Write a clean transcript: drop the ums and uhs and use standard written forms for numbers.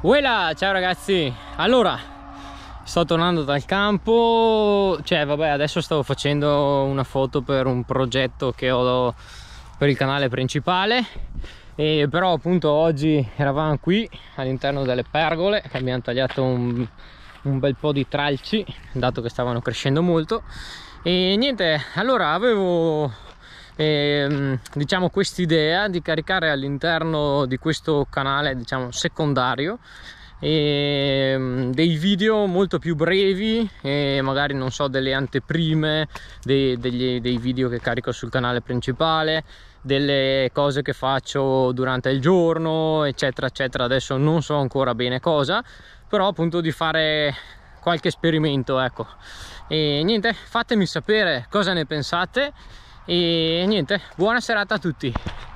Uela, ciao ragazzi. Allora, sto tornando dal campo. Vabbè, adesso stavo facendo una foto per un progetto che ho per il canale principale, e però appunto oggi eravamo qui all'interno delle pergole che abbiamo tagliato un bel po' di tralci, dato che stavano crescendo molto. E niente, allora avevo diciamo quest'idea di caricare all'interno di questo canale, diciamo secondario, dei video molto più brevi, e magari non so, delle anteprime dei video che carico sul canale principale, delle cose che faccio durante il giorno, eccetera eccetera. Adesso non so ancora bene cosa, però appunto di fare qualche esperimento, ecco. E niente, fatemi sapere cosa ne pensate. E niente, buona serata a tutti.